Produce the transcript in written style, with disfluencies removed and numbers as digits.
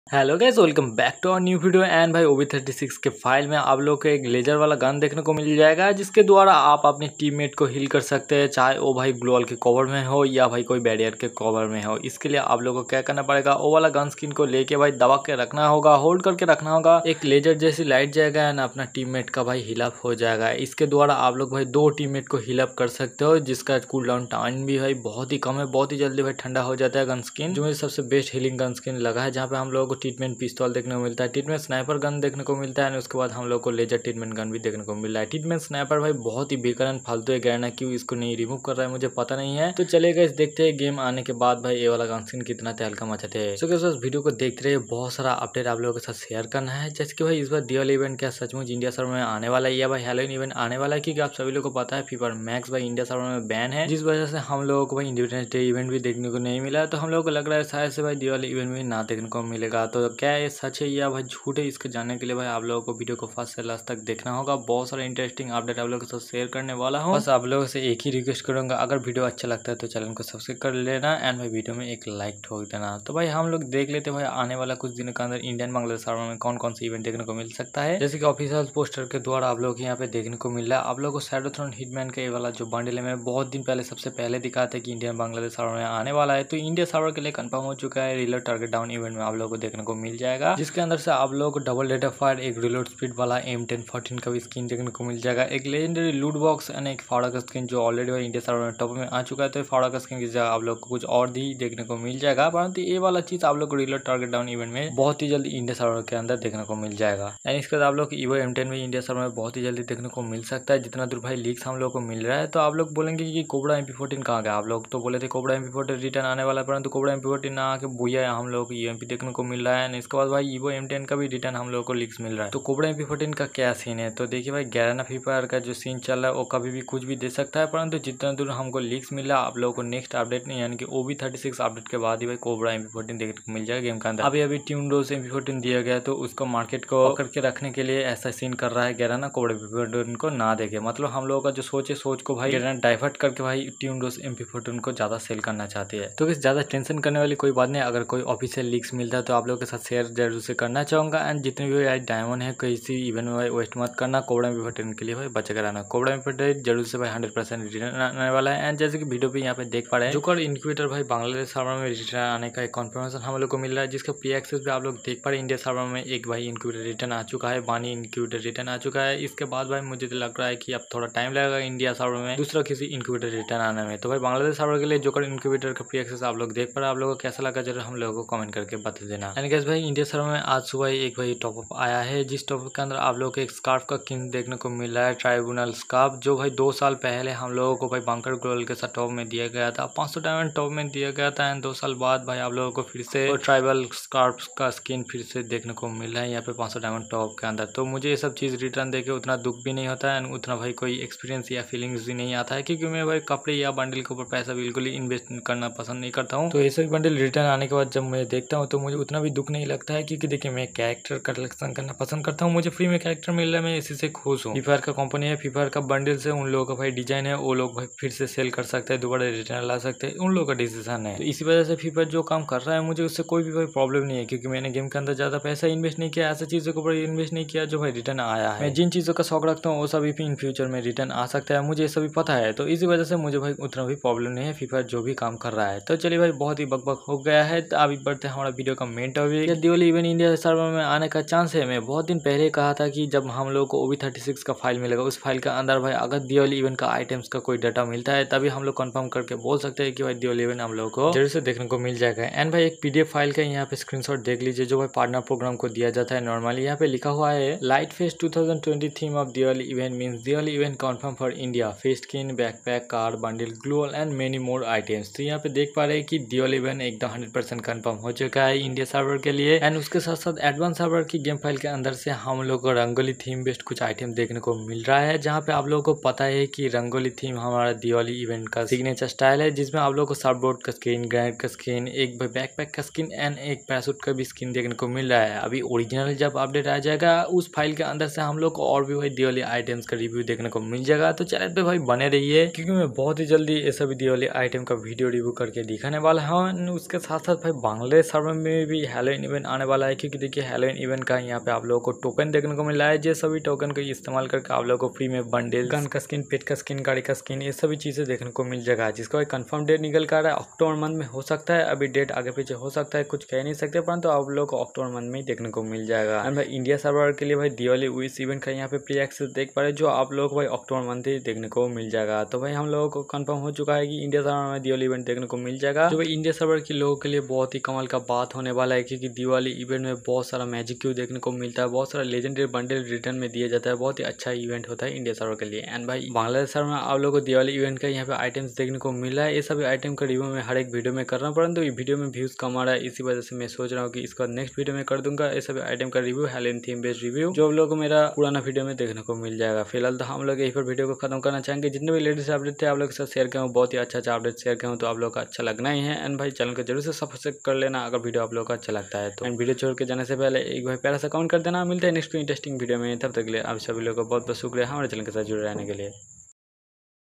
Hello guys, welcome back to our new video. And भाई OB36 के file में आप लोग को एक लेजर वाला गन देखने को मिल जाएगा, जिसके द्वारा आप अपने टीममेट को हील कर सकते हैं, चाहे वो भाई ग्लोअल के कवर में हो या भाई कोई बैरियर के कवर में हो। इसके लिए आप लोगों को क्या करना पड़ेगा, वो वाला गन स्किन को लेके भाई दबा के रखना होगा, होल्ड करके रखना होगा। एक लेजर जैसी लाइट जाएगा एंड अपना टीममेट का भाई हील अप हो जाएगा। इसके द्वारा आप लोग भाई 2 टीममेट को हील अप कर सकते हो, जिसका कूल डाउन टाइम भी भाई बहुत ही कम है, बहुत ही जल्दी भाई ठंडा हो जाता है गन स्किन, जो मुझे सबसे बेस्ट हीलिंग गन स्किन लगा है। जहाँ पे हम लोगों को ट्रीटमेंट पिस्तौल देखने को मिलता है, ट्रीटमेंट स्नाइपर गन देखने को मिलता है, और उसके बाद हम लोग को लेजर ट्रीटमेंट गन भी देखने को मिल रहा है। ट्रीटमेंट स्नाइपर भाई बहुत ही बेकार फालतू है, गैरना क्यों इसको नहीं रिमूव कर रहा है मुझे पता नहीं है। तो चलेगा इस देखते हैं गेम आने के बाद भाई ये वाला गन स्किन कितना तहलका मचाते हैं। सो गाइस, वीडियो को देखते रहिए, बहुत सारा अपडेट आप लोगों के साथ शेयर करना है। जैसे कि भाई इस बार दिवाली इवेंट क्या सचमुच इंडिया सर्वर में आने वाला है, या भाई हैलोवीन इवेंट आने वाला है, क्योंकि आप सभी लोगों को पता है फीफा मैक्स भाई इंडिया सर्वर में बैन है, जिस वजह से हम लोगों को भाई इंडिपेंडेंस डे इवेंट भी देखने को नहीं मिला है। तो हम लोगों को लग रहा है शायद से भाई दिवाली इवेंट भी ना देखने को मिलेगा। तो क्या ये सच है या भाई झूठ है, इसके जानने के लिए भाई आप लोगों को वीडियो को फर्स्ट से लास्ट तक देखना होगा। बहुत सारा इंटरेस्टिंग अपडेट आप लोगों के साथ शेयर करने वाला हूँ। बस आप लोगों से एक ही रिक्वेस्ट करूंगा, अगर वीडियो अच्छा लगता है तो चैनल को सब्सक्राइब कर लेना एंड भाई वीडियो में एक लाइक ठोक देना। तो भाई हम लोग देख लेते भाई आने वाला कुछ दिनों के अंदर इंडियन बांग्लादेश सर्वर में कौन कौन सी इवेंट देखने को मिल सकता है। जैसे कि ऑफिशियल पोस्टर के द्वारा आप लोग यहाँ पे देखने को मिल रहा है, आप लोग को शैडोथ्रॉन हिटमैन का ये वाला जो बंडल है, मैं बहुत दिन पहले सबसे पहले दिखा था कि इंडियन बांग्लादेश सर्वर में आने वाला है। तो इंडिया सर्वर के लिए कंफर्म हो चुका है। रिलोड टारगेट डाउन इवेंट में आप लोगों को देखने को मिल जाएगा, जिसके अंदर से आप लोगों को डबल डेटा फायर, एक रिलोड स्पीड वाला M1014 का भी स्किन देखने को मिल जाएगा, एक लेजेंडरी लूट बॉक्स एंड एक फाड़ा का स्किन जो ऑलरेडी इंडिया सर्वर में टॉप में आ चुका है। तो फाड़ा का स्किन की जगह आप लोग को कुछ और भी देखने को मिल जाएगा, परंतु ये वाला चीज आप लोग को रिलोड टारगेट डाउन इवेंट में बहुत ही जल्दी इंडिया सर्वर के अंदर देखने को मिल जाएगा। एंड इसके बाद आप लोग Evo M10 भी इंडिया सर्वर में बहुत ही जल्दी देखने को मिल सकता है, जितना दूर भाई लीक्स हम लोग को मिल रहा है। तो आप लोग बोलेंगे कि कोबरा MP14 कहाँ गया, आप लोग तो बोले थे कोबरा MP14 रिटर्न आने वाला है, परंतु कोबरा MP14 ना आके बुया हम लोग को UMP देखने को मिल रहा है। इसके बाद भाई Evo M10 का भी रिटर्न हम लोग को लीक्स मिल रहा है। तो कोबरा MP14 का क्या सीन है, तो देखिए भाई गैराना फ्री फायर का जो सीन चल रहा है वो कभी भी कुछ भी दे सकता है, परंतु जितना दूर हमको लीक्स मिल रहा है आप लोगों को नेक्स्ट अपडेट नहीं यानी कि OB36 अपडेट के बाद ही भाई कोबरा MP14 देखने को मिल जाएगा गेम के अंदर। अभी ट्यून डोज MP14 दिया गया, तो उसको मार्केट को पकड़ के रखने के लिए ऐसा सीन कर रहा है गैराना, कोबरा MP14 को ना देखे। मतलब हम लोगों का जो सोच है, सोच को भाई गैराना डाइवर्ट करके भाई ट्यून डोज MP14 को ज्यादा सेल करना चाहती है। तो ज्यादा टेंशन करने वाली कोई बात नहीं, अगर कोई ऑफिशियल लीक्स मिलता है तो आप लोगों के साथ शेयर जरूर से करना चाहूंगा। एंड जितने भी डायमंड है किसी इवेंट में भाई वेस्ट मत करना, कोबरा MP14 के लिए भाई बच कर रहना। कोबरा MP14 जरूर से भाई 100% रिटर्न आने वाला है। एंड जैसे कि वीडियो पे यहाँ पे देख पा रहे हैं, जोकर इनक्यूबेटर भाई बांग्लादेश सर्वर में रिटर्न आने का एक कंफर्मेशन हम लोग को मिल रहा है, जिसका प्री एक्सेस भी आप लोग देख पा रहे हैं। इंडिया सर्वर में एक भाई इनक्यूबेटर रिटर्न आ चुका है, बानी इनक्यूबेटर रिटर्न आ चुका है। इसके बाद भाई मुझे लग रहा है कि अब थोड़ा टाइम लगेगा इंडिया सर्वर में दूसरा किसी इनक्यूबेटर रिटर्न आने में। तो भाई बांग्लादेश सर्वर के लिए जोकर इनक्यूबेटर का प्री एक्सेस आप लोग देख पा रहे हैं, आप लोगों को कैसा लगा जरूर हम लोगों को कमेंट करके बता देना। एंड गाइस भाई इंडिया सर्वर में आज सुबह एक भाई टॉपअप आया है, जिस टॉपअप के अंदर आप लोग को एक स्कार्फ का किंग देखने को मिल रहा है, ट्राइब्यूनल स्कार्फ, जो भाई 2 साल पहले हम लोगों को भाई बंकर ग्लोअल के साथ टॉप में दिया गया था, 500 डायमंड टॉप में दिया गया था। एंड 2 साल बाद भाई आप लोगों को फिर से ट्राइबल स्कार्फ का स्किन फिर से देखने को मिल रहा है यहाँ पे 500 डायमंड टॉप के अंदर। तो मुझे ये सब चीज रिटर्न देके उतना दुख भी नहीं होता है, उतना भाई कोई एक्सपीरियंस या फीलिंग्स भी नहीं आता है, क्योंकि मैं भाई कपड़े या बंडल के ऊपर पैसा बिल्कुल ही इन्वेस्ट करना पसंद नहीं करता हूँ। तो ये सभी बंडल रिटर्न आने के बाद जब मैं देखता हूँ तो मुझे उतना भी दुख नहीं लगता है, क्योंकि देखिए मैं कैरेक्टर कलेक्शन करना पसंद करता हूँ, मुझे फ्री में कैरेक्टर मिल रहा है, मैं इसी से खुश हूँ। फ्री फायर का कंपनी है, फ्री फायर का बंडल से उन लोगों का भाई डिजाइन है, वो लोग भाई फिर से सेल कर सकते हैं, दोबारा रिटर्न ला सकते हैं, उन लोगों का डिसीजन है। तो इसी वजह से फ्री फायर जो काम कर रहा है मुझे उससे कोई भी भाई प्रॉब्लम नहीं है, क्योंकि मैंने गेम के अंदर ज्यादा पैसा इन्वेस्ट नहीं किया, ऐसी चीजों के ऊपर इन्वेस्ट नहीं किया जो भाई रिटर्न आया है। मैं जिन चीजों का शौक रखता हूँ वो सभी इन फ्यूचर में रिटर्न आ सकता है, मुझे सभी पता है। तो इसी वजह से मुझे भाई उतना भी प्रॉब्लम नहीं है फ्री फायर जो भी काम कर रहा है। तो चलिए भाई बहुत ही बकबक हो गया है, तो अभी बढ़ते हैं हमारा वीडियो का main topic. Diwali event India server में आने का चांस है। मैं बहुत दिन पहले कहा था कि जब हम लोग को OB36 का फाइल मिलेगा, उस फाइल के अंदर भाई अगर दिवाली इवेंट का आइटम्स का कोई डाटा मिलता है, तभी हम लोग कंफर्म करके बोल सकते हैं कि भाई दिवाली इवेंट हम लोग को जरूर से देखने को मिल जाएगा। एंड भाई एक PDF फाइल का यहाँ पे स्क्रीनशॉट देख लीजिए, जो भाई पार्टनर प्रोग्राम को दिया जाता है नॉर्मली। यहाँ पे लिखा हुआ है light fest 2020 theme of Diwali event means Diwali event confirm for India, fest skin, backpack, car, bundle, gloo wall and many more items. तो यहाँ पे देख पा रहे हैं कि दिवाली इवेंट एकदम 100% कंफर्म हो चुका है इंडिया सर्वर के लिए। एंड उसके साथ साथ एडवांस सर्वर की गेम फाइल के अंदर से हम लोग को रंगोली थीम बेस्ड कुछ आइटम देखने को मिल रहा है, जहाँ पे आप लोगों को पता है कि रंगोली थीम हमारा दिवाली इवेंट का सिग्नेचर स्टाइल है, जिसमें आप लोगों को सर्फबोर्ड का स्किन, ग्रेनेड का स्किन, एक बैकपैक का स्किन एंड एक पैराशूट का भी स्किन देखने को मिल रहा है। अभी ओरिजिनल जब अपडेट आ जाएगा उस फाइल के अंदर से हम लोग को और भी भाई दिवाली आइटम्स का रिव्यू देखने को मिल जाएगा। तो चैनल पे भाई बने रहिए, क्योंकि मैं बहुत ही जल्दी ये सभी दिवाली आइटम का वीडियो रिव्यू करके दिखाने वाला हूँ। उसके साथ साथ भाई बांग्लादेश सर्वर में भी हैलोवीन इवेंट आने वाला है, क्योंकि देखिए हैलोवीन इवेंट का यहाँ पे आप लोगों को टोकन देखने को मिल रहा है। जो सभी टोकन को इस्तेमाल करके आप लोगों को फ्री में बंडल, गन का स्किन, पेट का स्किन, गाड़ी का स्किन, ये सभी चीज़ें देखने को मिल जाएगा। जिसका कंफर्म डेट निकल कर रहा है अक्टूबर मंथ में हो सकता है, अभी डेट आगे पीछे हो सकता है, कुछ कह नहीं सकते, परंतु आप लोग को अक्टूबर मंथ में ही देखने को मिल जाएगा। एंड भाई इंडिया सर्वर के लिए भाई दिवाली विश इवेंट का यहाँ पे प्री एक्सेस देख पा रहे जो आप लोग भाई अक्टूबर मंथ ही देखने को मिल जाएगा। तो भाई हम लोगों को कंफर्म हो चुका है कि इंडिया सर्वर में दिवाली इवेंट देखने को मिल जाएगा, जो भाई इंडिया सर्वर के लोगों के लिए बहुत ही कमाल का बात होने वाला है, क्योंकि दिवाली इवेंट में बहुत सारा मैजिक क्यू देखने को मिलता है, बहुत सारा लेजेंडरी बंडल रिटर्न में दिया जाता है, बहुत ही अच्छा इवेंट होता है इंडिया सर्वर के लिए। एंड भाई बांग्लादेश सर्वर में आप लोगों को दिवाली इवेंट का यहाँ पे आइटम्स देखने को मिला है। ये सभी आइटम का रिव्यू मैं हर एक वीडियो में कर रहा हूँ, परंतु ये वीडियो में व्यूज कम आ रहा है, इसी वजह से मैं सोच रहा हूँ कि इसका नेक्स्ट वीडियो में कर दूंगा ये सभी आइटम का review, Halloween theme based review, जो आप लोगों को मेरा पुराना वीडियो में देखने को मिल जाएगा। फिलहाल तो हम लोग यही पर वीडियो को खत्म करना चाहेंगे। जितने भी लेटेस्ट अपडेट थे आप लोग के साथ शेयर करूँ, बहुत ही अच्छा अपडेट शेयर करूँ, तो आप लोग का अच्छा लगना ही है। एंड भाई चैनल को जरूर से सब्सक्राइब कर लेना अगर वीडियो आप लोग का अच्छा लगता है तो। एंड वीडियो छोड़ के जाने से पहले एक भाई प्यारा सा कमेंट कर देना। मिलता है नेक्स्ट इंटरेस्टिंग वीडियो में, तब तक के लिए आप सभी लोगों को बहुत बहुत शुक्रिया हमारे चैनल के साथ जुड़े रहने के लिए।